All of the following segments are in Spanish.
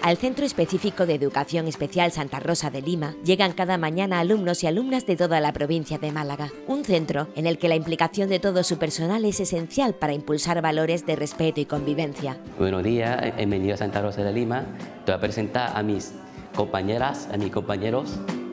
Al Centro Específico de Educación Especial Santa Rosa de Lima llegan cada mañana alumnos y alumnas de toda la provincia de Málaga. Un centro en el que la implicación de todo su personal es esencial para impulsar valores de respeto y convivencia. Buenos días, bienvenido a Santa Rosa de Lima. Te voy a presentar a mis compañeras, a mis compañeros.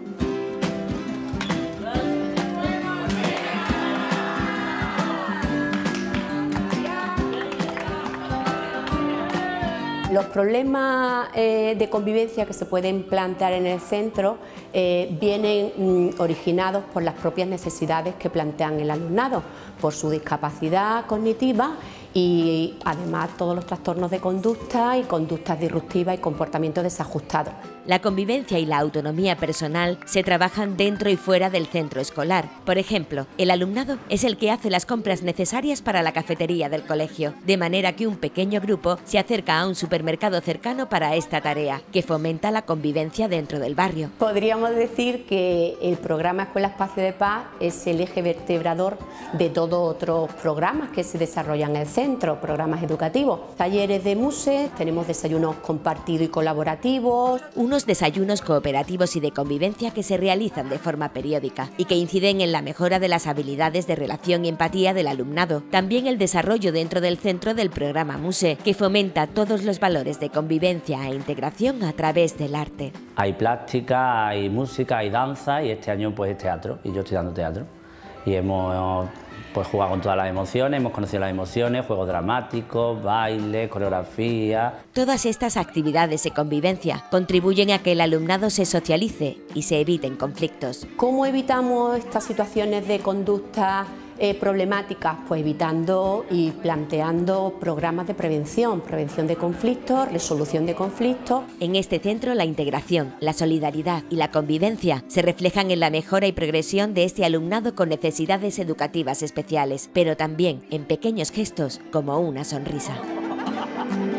Los problemas de convivencia que se pueden plantear en el centro vienen originados por las propias necesidades que plantean el alumnado, por su discapacidad cognitiva y además todos los trastornos de conducta y conductas disruptivas y comportamientos desajustados. La convivencia y la autonomía personal se trabajan dentro y fuera del centro escolar. Por ejemplo, el alumnado es el que hace las compras necesarias para la cafetería del colegio, de manera que un pequeño grupo se acerca a un supermercado cercano para esta tarea, que fomenta la convivencia dentro del barrio. Podríamos decir que el programa Escuela Espacio de Paz es el eje vertebrador de todos otros programas que se desarrollan en el centro, programas educativos, talleres de MUSE, tenemos desayunos compartidos y colaborativos. Unos desayunos cooperativos y de convivencia que se realizan de forma periódica y que inciden en la mejora de las habilidades de relación y empatía del alumnado. También el desarrollo dentro del centro del programa MUSE, que fomenta todos los valores de convivencia e integración a través del arte. Hay plástica, hay música, hay danza y este año pues es teatro y yo estoy dando teatro. Y hemos pues jugado con todas las emociones, hemos conocido las emociones, juegos dramáticos, baile, coreografía. Todas estas actividades de convivencia contribuyen a que el alumnado se socialice y se eviten conflictos. ¿Cómo evitamos estas situaciones de conducta problemáticas? Pues evitando y planteando programas de prevención de conflictos, resolución de conflictos. En este centro la integración, la solidaridad y la convivencia se reflejan en la mejora y progresión de este alumnado con necesidades educativas especiales, pero también en pequeños gestos como una sonrisa.